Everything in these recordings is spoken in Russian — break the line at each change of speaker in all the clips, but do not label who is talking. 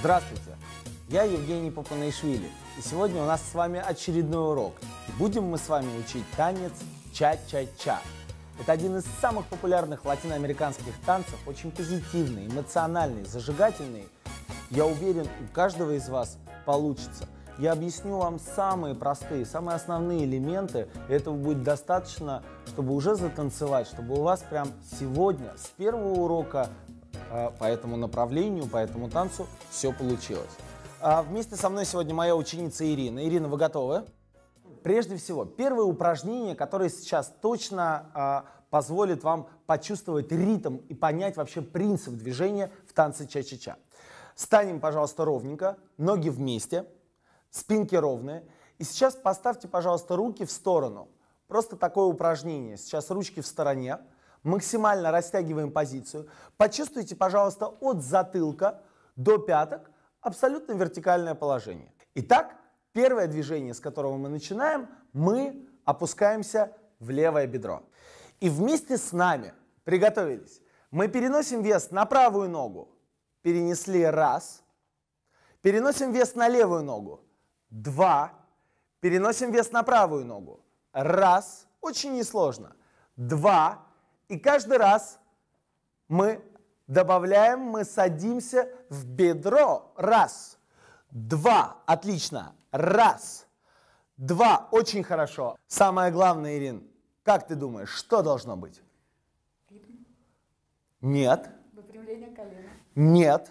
Здравствуйте, я Евгений Попанаишвили, и сегодня у нас с вами очередной урок. И будем мы с вами учить танец ча-ча-ча. Это один из самых популярных латиноамериканских танцев, очень позитивный, эмоциональный, зажигательный. Я уверен, у каждого из вас получится. Я объясню вам самые простые, самые основные элементы, и этого будет достаточно, чтобы уже затанцевать, чтобы у вас прям сегодня, с первого урока, по этому направлению, по этому танцу все получилось. Вместе со мной сегодня моя ученица Ирина. Ирина, вы готовы? Прежде всего, первое упражнение, которое сейчас точно позволит вам почувствовать ритм и понять вообще принцип движения в танце ча-ча-ча. Станем, пожалуйста, ровненько, ноги вместе, спинки ровные. И сейчас поставьте, пожалуйста, руки в сторону. Просто такое упражнение. Сейчас ручки в стороне. Максимально растягиваем позицию. Почувствуйте, пожалуйста, от затылка до пяток абсолютно вертикальное положение. Итак, первое движение, с которого мы начинаем, мы опускаемся в левое бедро. И вместе с нами, приготовились, мы переносим вес на правую ногу. Перенесли раз. Переносим вес на левую ногу. Два. Переносим вес на правую ногу. Раз. Очень несложно. Два. И каждый раз мы добавляем, мы садимся в бедро. Раз. Два. Отлично. Раз. Два. Очень хорошо. Самое главное, Ирин, как ты думаешь, что должно быть?
Ритм.
Нет.
Выпрямление колена.
Нет.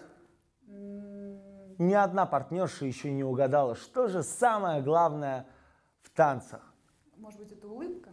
Ни одна партнерша еще не угадала, что же самое главное в танцах.
Может быть, это улыбка?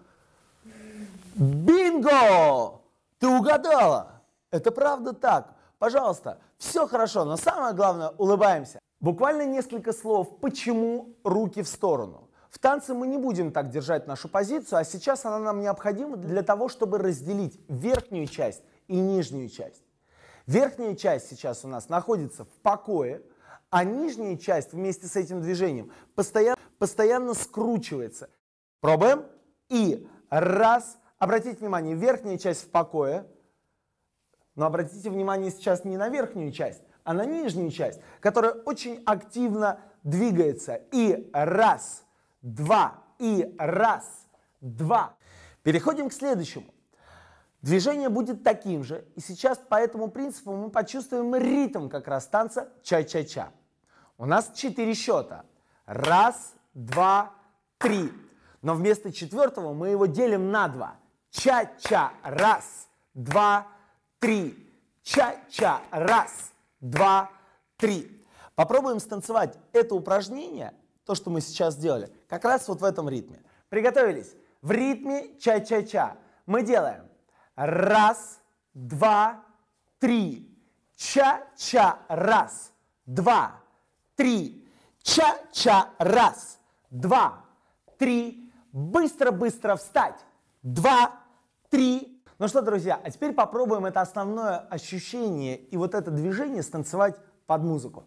Бинго! Ты угадала! Это правда так. Пожалуйста, все хорошо, но самое главное, улыбаемся. Буквально несколько слов, почему руки в сторону. В танце мы не будем так держать нашу позицию, а сейчас она нам необходима для того, чтобы разделить верхнюю часть и нижнюю часть. Верхняя часть сейчас у нас находится в покое, а нижняя часть вместе с этим движением постоянно скручивается. Пробуем. И раз. Обратите внимание, верхняя часть в покое. Но обратите внимание сейчас не на верхнюю часть, а на нижнюю часть, которая очень активно двигается. И раз, два, и раз, два. Переходим к следующему. Движение будет таким же. И сейчас по этому принципу мы почувствуем ритм как раз танца ча-ча-ча. У нас 4 счета. Раз, два, три. Но вместо четвертого мы его делим на 2. Ча-ча. Раз, два, три. Ча-ча. Раз, два, три. Попробуем станцевать это упражнение, то, что мы сейчас сделали, как раз вот в этом ритме. Приготовились? В ритме ча-ча-ча мы делаем раз, два, три. Ча-ча. Раз, два, три. Ча-ча. Раз, два, три. Быстро-быстро встать. Два, три. Ну что, друзья, а теперь попробуем это основное ощущение и вот это движение станцевать под музыку.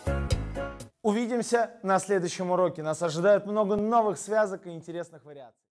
Увидимся на следующем уроке. Нас ожидает много новых связок и интересных вариаций.